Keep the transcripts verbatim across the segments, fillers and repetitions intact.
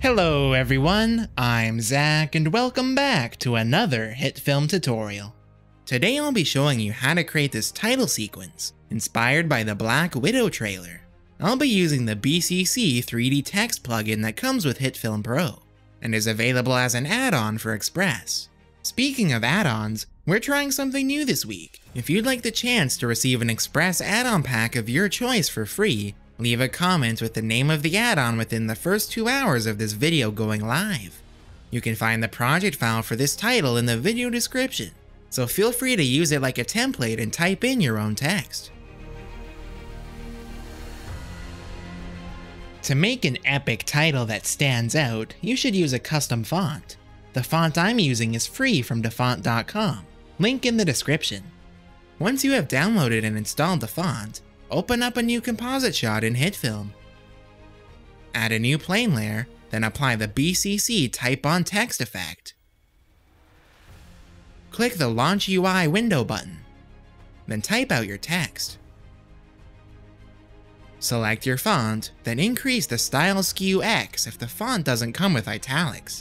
Hello everyone, I'm Zach and welcome back to another HitFilm tutorial. Today I'll be showing you how to create this title sequence, inspired by the Black Widow trailer. I'll be using the B C C three D text plugin that comes with HitFilm Pro, and is available as an add-on for Express. Speaking of add-ons, we're trying something new this week. If you'd like the chance to receive an Express add-on pack of your choice for free, leave a comment with the name of the add-on within the first two hours of this video going live. You can find the project file for this title in the video description, so feel free to use it like a template and type in your own text. To make an epic title that stands out, you should use a custom font. The font I'm using is free from dafont dot com, link in the description. Once you have downloaded and installed the font, open up a new composite shot in HitFilm. Add a new plane layer, then apply the B C C Type on Text effect. Click the Launch U I window button, then type out your text. Select your font, then increase the style skew X if the font doesn't come with italics.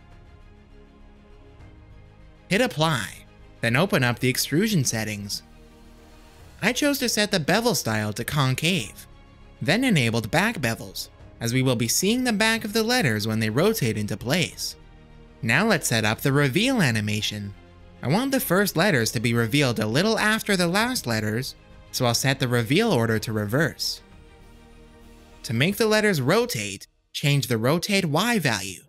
Hit apply, then open up the extrusion settings. I chose to set the bevel style to concave, then enabled back bevels, as we will be seeing the back of the letters when they rotate into place. Now let's set up the reveal animation. I want the first letters to be revealed a little after the last letters, so I'll set the reveal order to reverse. To make the letters rotate, change the rotate Y value.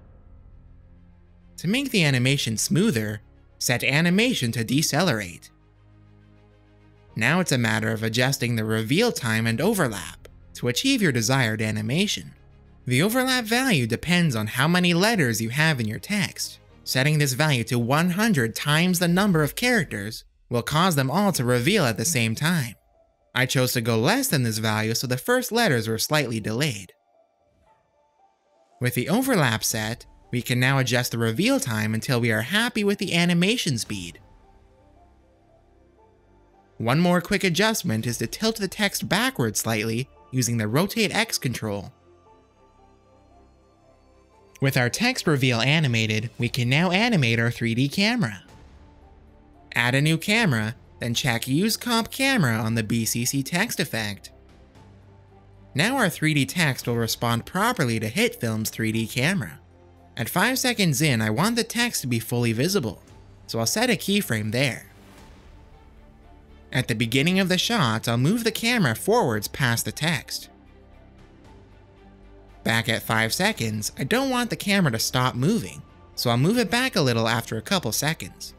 To make the animation smoother, set animation to decelerate. Now it's a matter of adjusting the reveal time and overlap to achieve your desired animation. The overlap value depends on how many letters you have in your text. Setting this value to one hundred times the number of characters will cause them all to reveal at the same time. I chose to go less than this value so the first letters were slightly delayed. With the overlap set, we can now adjust the reveal time until we are happy with the animation speed. One more quick adjustment is to tilt the text backwards slightly using the Rotate X control. With our text reveal animated, we can now animate our three D camera. Add a new camera, then check Use Comp Camera on the B C C text effect. Now our three D text will respond properly to HitFilm's three D camera. At five seconds in, I want the text to be fully visible, so I'll set a keyframe there. At the beginning of the shot, I'll move the camera forwards past the text. Back at five seconds, I don't want the camera to stop moving, so I'll move it back a little after a couple seconds.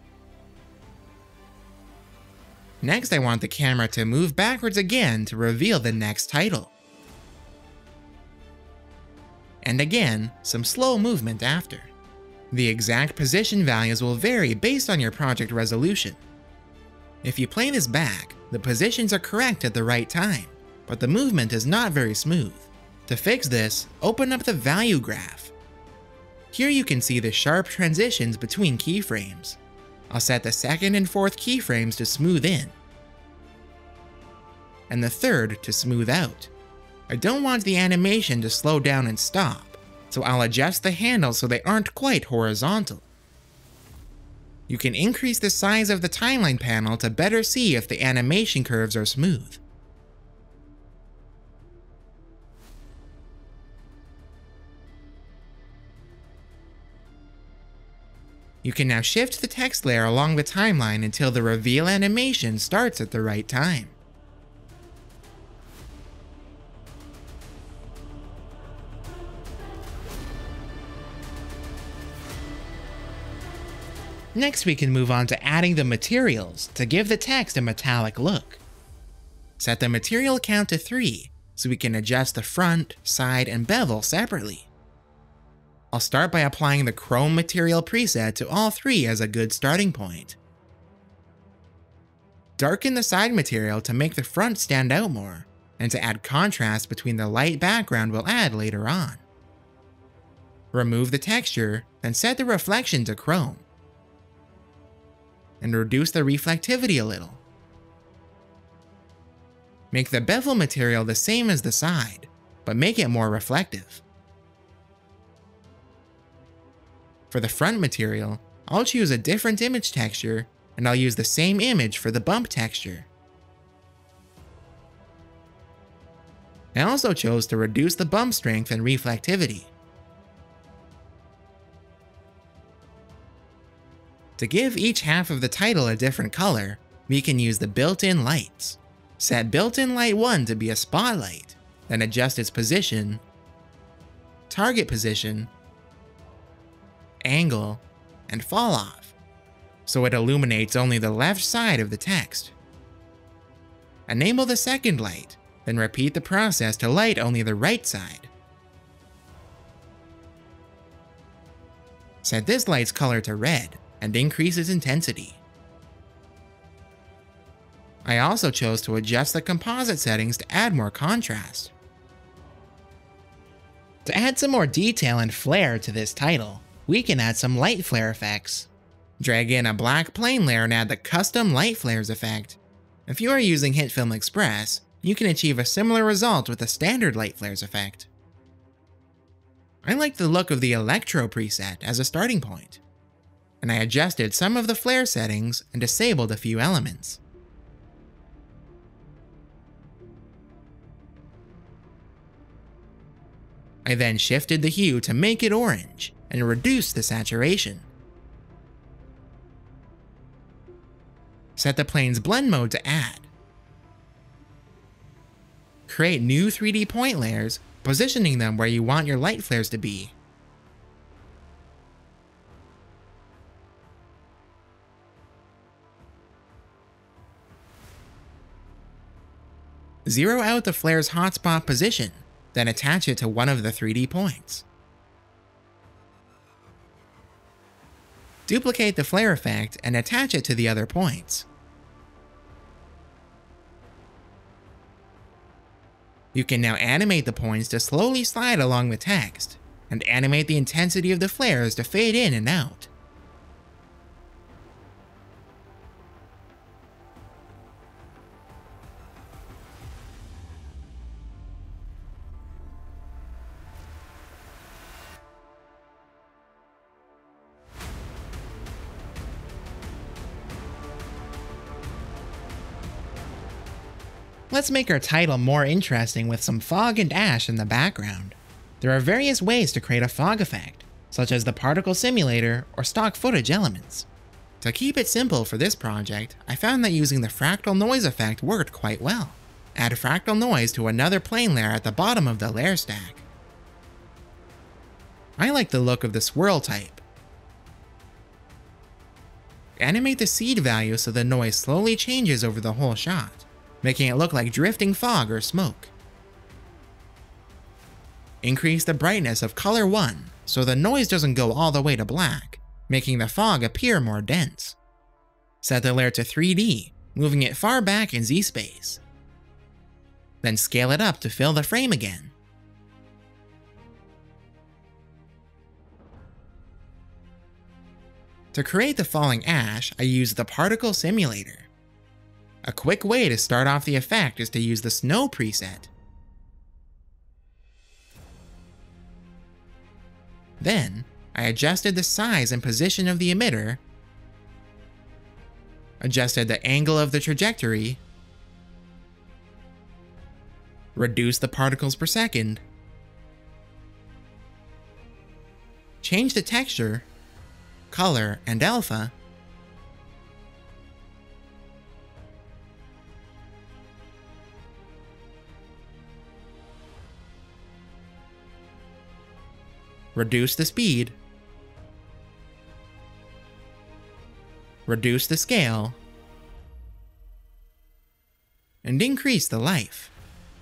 Next, I want the camera to move backwards again to reveal the next title. And again, some slow movement after. The exact position values will vary based on your project resolution. If you play this back, the positions are correct at the right time, but the movement is not very smooth. To fix this, open up the value graph. Here you can see the sharp transitions between keyframes. I'll set the second and fourth keyframes to smooth in, and the third to smooth out. I don't want the animation to slow down and stop, so I'll adjust the handles so they aren't quite horizontal. You can increase the size of the timeline panel to better see if the animation curves are smooth. You can now shift the text layer along the timeline until the reveal animation starts at the right time. Next, we can move on to adding the materials to give the text a metallic look. Set the material count to three so we can adjust the front, side, and bevel separately. I'll start by applying the chrome material preset to all three as a good starting point. Darken the side material to make the front stand out more, and to add contrast between the light background we'll add later on. Remove the texture, then set the reflection to chrome, and reduce the reflectivity a little. Make the bevel material the same as the side, but make it more reflective. For the front material, I'll choose a different image texture, and I'll use the same image for the bump texture. I also chose to reduce the bump strength and reflectivity. To give each half of the title a different color, we can use the built-in lights. Set built-in light one to be a spotlight, then adjust its position, target position, angle, and fall off, so it illuminates only the left side of the text. Enable the second light, then repeat the process to light only the right side. Set this light's color to red, and increase its intensity. I also chose to adjust the composite settings to add more contrast. To add some more detail and flair to this title, we can add some light flare effects. Drag in a black plane layer and add the custom light flares effect. If you are using HitFilm Express, you can achieve a similar result with the standard light flares effect. I like the look of the Electro preset as a starting point, and I adjusted some of the flare settings and disabled a few elements. I then shifted the hue to make it orange and reduced the saturation. Set the plane's blend mode to add. Create new three D point layers, positioning them where you want your light flares to be. Zero out the flare's hotspot position, then attach it to one of the three D points. Duplicate the flare effect and attach it to the other points. You can now animate the points to slowly slide along the text, and animate the intensity of the flares to fade in and out. Let's make our title more interesting with some fog and ash in the background. There are various ways to create a fog effect, such as the particle simulator or stock footage elements. To keep it simple for this project, I found that using the fractal noise effect worked quite well. Add fractal noise to another plane layer at the bottom of the layer stack. I like the look of the swirl type. Animate the seed value so the noise slowly changes over the whole shot, making it look like drifting fog or smoke. Increase the brightness of color one so the noise doesn't go all the way to black, making the fog appear more dense. Set the layer to three D, moving it far back in Z-space. Then scale it up to fill the frame again. To create the falling ash, I used the particle simulator. A quick way to start off the effect is to use the snow preset. Then, I adjusted the size and position of the emitter, adjusted the angle of the trajectory, reduced the particles per second, changed the texture, color, and alpha, reduce the speed, reduce the scale, and increase the life.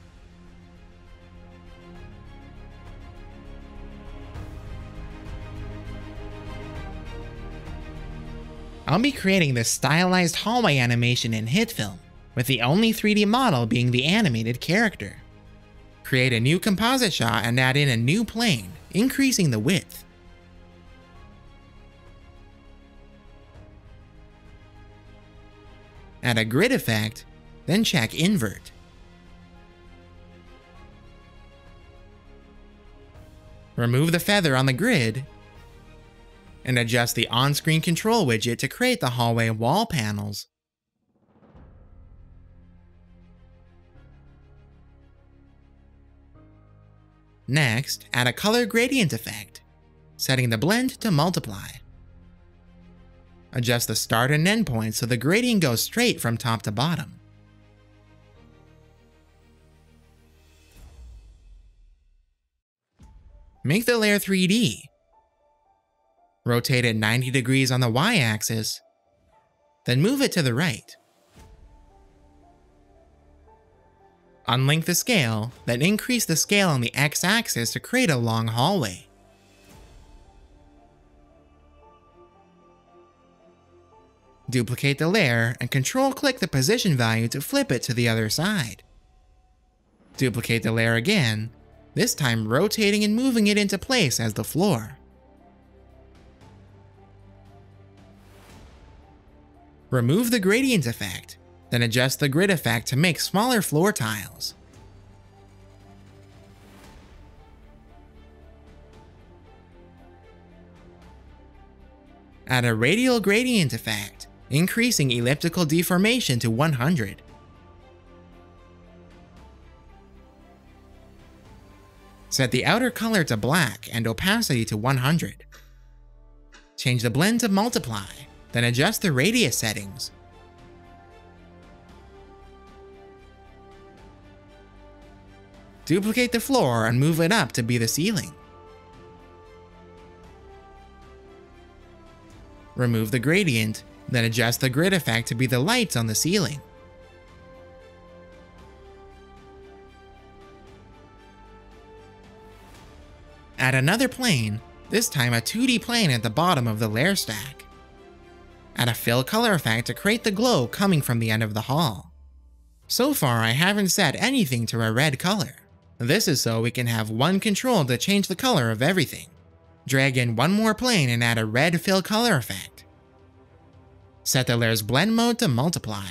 I'll be creating this stylized hallway animation in HitFilm, with the only three D model being the animated character. Create a new composite shot and add in a new plane, increasing the width. Add a grid effect, then check invert. Remove the feather on the grid, and adjust the on-screen control widget to create the hallway wall panels. Next, add a color gradient effect, setting the blend to multiply. Adjust the start and end points so the gradient goes straight from top to bottom. Make the layer three D. Rotate it ninety degrees on the y-axis, then move it to the right. Unlink the scale, then increase the scale on the x-axis to create a long hallway. Duplicate the layer and control-click the position value to flip it to the other side. Duplicate the layer again, this time rotating and moving it into place as the floor. Remove the gradient effect, then adjust the grid effect to make smaller floor tiles. Add a radial gradient effect, increasing elliptical deformation to one hundred. Set the outer color to black and opacity to one hundred. Change the blend to multiply, then adjust the radius settings. Duplicate the floor and move it up to be the ceiling. Remove the gradient, then adjust the grid effect to be the lights on the ceiling. Add another plane, this time a two D plane at the bottom of the layer stack. Add a fill color effect to create the glow coming from the end of the hall. So far I haven't set anything to a red color. This is so we can have one control to change the color of everything. Drag in one more plane and add a red fill color effect. Set the layer's blend mode to multiply.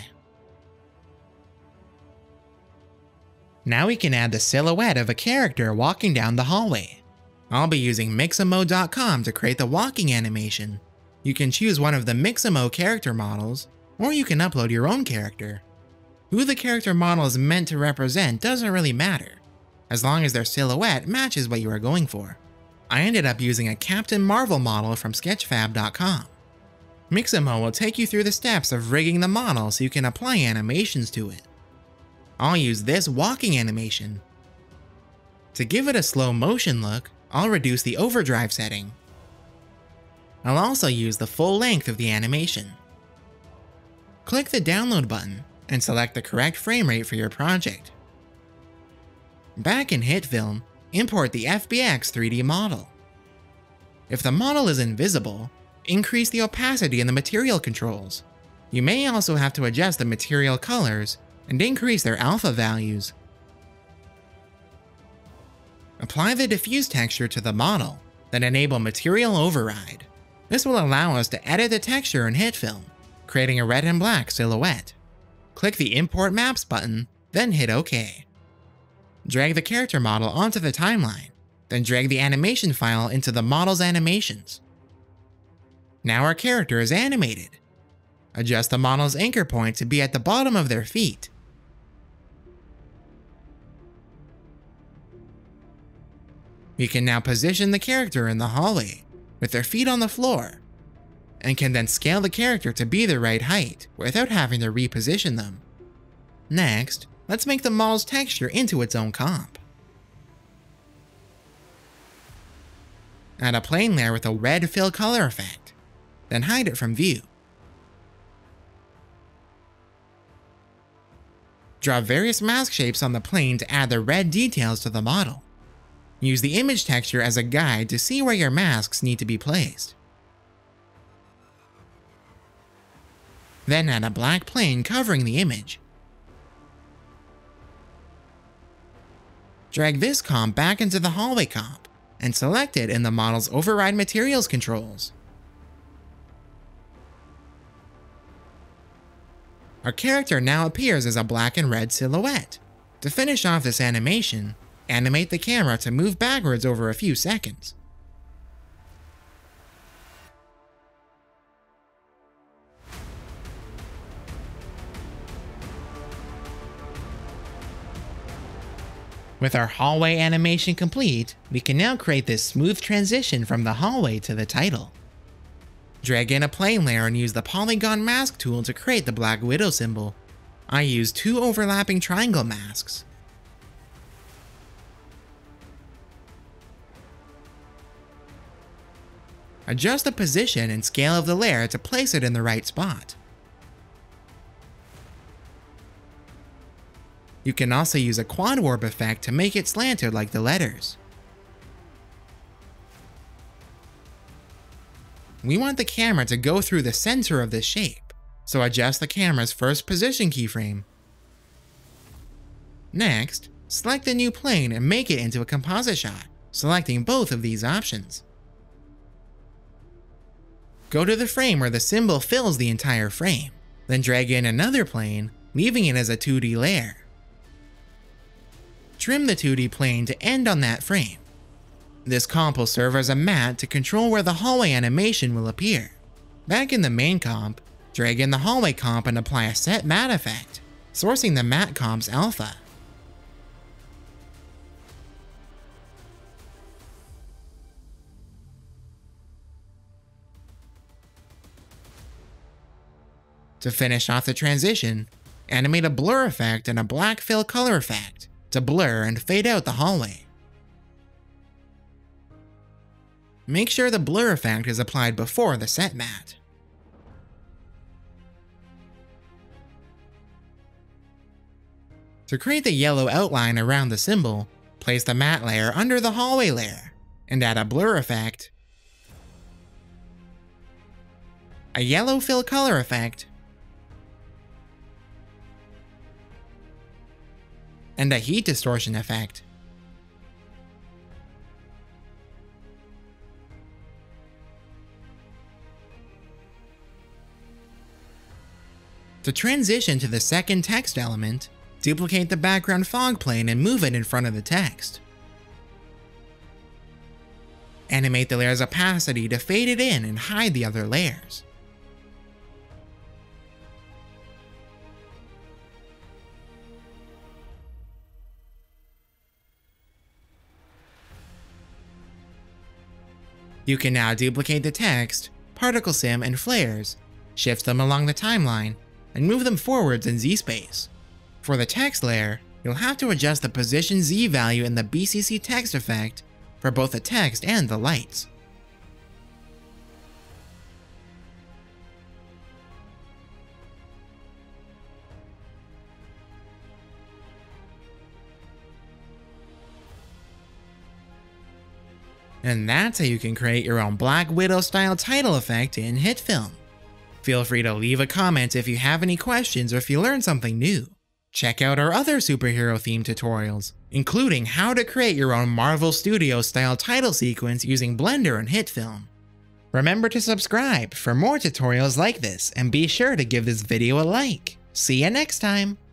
Now we can add the silhouette of a character walking down the hallway. I'll be using Mixamo dot com to create the walking animation. You can choose one of the Mixamo character models, or you can upload your own character. Who the character model is meant to represent doesn't really matter, as long as their silhouette matches what you are going for. I ended up using a Captain Marvel model from Sketchfab dot com. Mixamo will take you through the steps of rigging the model so you can apply animations to it. I'll use this walking animation. To give it a slow motion look, I'll reduce the overdrive setting. I'll also use the full length of the animation. Click the download button and select the correct frame rate for your project. Back in HitFilm, import the F B X three D model. If the model is invisible, increase the opacity in the material controls. You may also have to adjust the material colors and increase their alpha values. Apply the diffuse texture to the model, then enable material override. This will allow us to edit the texture in HitFilm, creating a red and black silhouette. Click the Import Maps button, then hit OK. Drag the character model onto the timeline, then drag the animation file into the model's animations. Now our character is animated. Adjust the model's anchor point to be at the bottom of their feet. We can now position the character in the hallway, with their feet on the floor, and can then scale the character to be the right height without having to reposition them. Next, let's make the model's texture into its own comp. Add a plane layer with a red fill color effect, then hide it from view. Draw various mask shapes on the plane to add the red details to the model. Use the image texture as a guide to see where your masks need to be placed. Then add a black plane covering the image. Drag this comp back into the hallway comp and select it in the model's override materials controls. Our character now appears as a black and red silhouette. To finish off this animation, animate the camera to move backwards over a few seconds. With our hallway animation complete, we can now create this smooth transition from the hallway to the title. Drag in a plane layer and use the Polygon Mask tool to create the Black Widow symbol. I use two overlapping triangle masks. Adjust the position and scale of the layer to place it in the right spot. You can also use a quad warp effect to make it slanted like the letters. We want the camera to go through the center of this shape, so adjust the camera's first position keyframe. Next, select the new plane and make it into a composite shot, selecting both of these options. Go to the frame where the symbol fills the entire frame, then drag in another plane, leaving it as a two D layer. Trim the two D plane to end on that frame. This comp will serve as a mat to control where the hallway animation will appear. Back in the main comp, drag in the hallway comp and apply a set mat effect, sourcing the mat comp's alpha. To finish off the transition, animate a blur effect and a black fill color effect to blur and fade out the hallway. Make sure the blur effect is applied before the set mat. To create the yellow outline around the symbol, place the matte layer under the hallway layer and add a blur effect, a yellow fill color effect, and a heat distortion effect. To transition to the second text element, duplicate the background fog plane and move it in front of the text. Animate the layer's opacity to fade it in and hide the other layers. You can now duplicate the text, particle sim, and flares, shift them along the timeline, and move them forwards in Z-space. For the text layer, you'll have to adjust the position Z value in the B C C text effect for both the text and the lights. And that's how you can create your own Black Widow style title effect in HitFilm. Feel free to leave a comment if you have any questions or if you learned something new. Check out our other superhero themed tutorials, including how to create your own Marvel Studios style title sequence using Blender and HitFilm. Remember to subscribe for more tutorials like this and be sure to give this video a like. See you next time!